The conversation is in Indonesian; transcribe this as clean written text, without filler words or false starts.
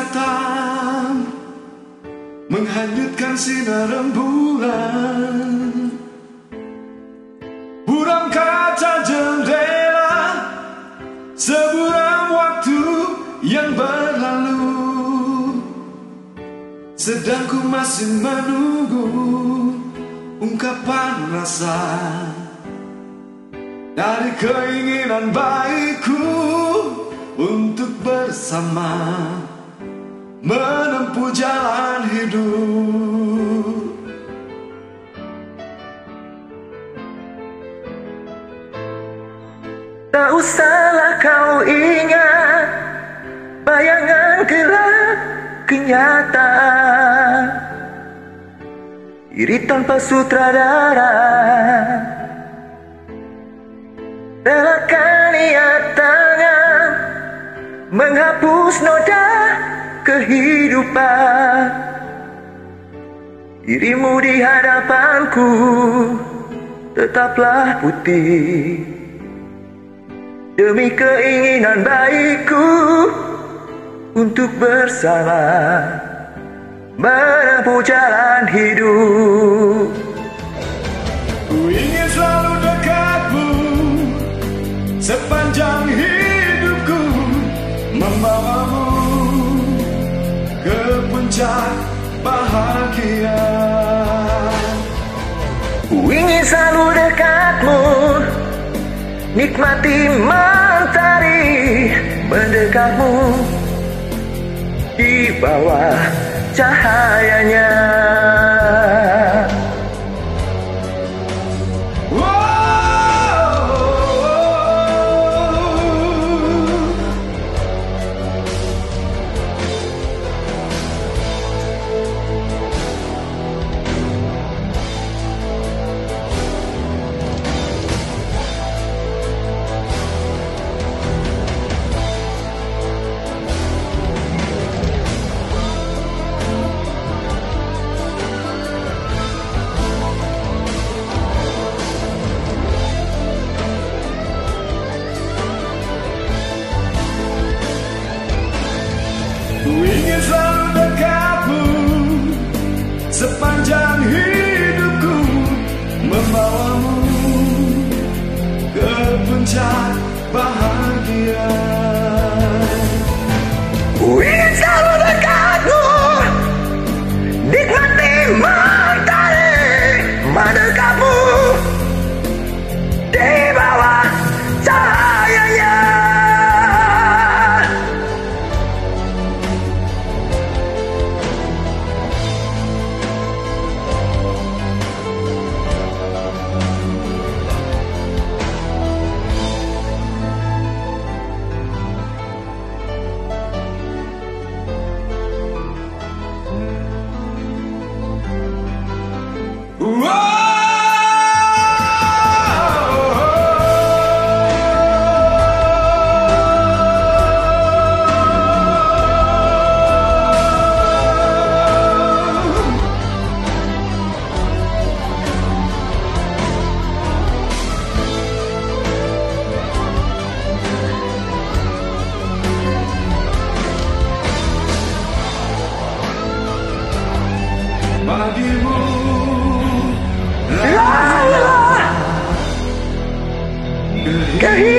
datang menghanyutkan sinar rembulan. Buram kaca jendela, seburam waktu yang berlalu. Sedang ku masih menunggu ungkapan rasa dari keinginan baikku untuk bersama menempuh jalan hidup. Tak usahlah kau ingat bayangan gelap kenyataan, iri tanpa sutradara. Relakan niat tangan menghapus noda kehidupan. Dirimu di hadapanku tetaplah putih, demi keinginan baikku untuk bersama menempuh jalan hidup. Ku ingin selalu dekatmu sepanjang hidupku, membawamu ke puncak bahagia. Ku ingin selalu dekatmu, nikmati mentari mendekatmu di bawah cahayanya. Ku ingin selalu dekatmu sepanjang hidupku, membawamu ke puncak bahagia. Ku ingin selalu dekatmu, nikmati mentari mendekatmu di bawah cahayanya. Bagimu Kehidupan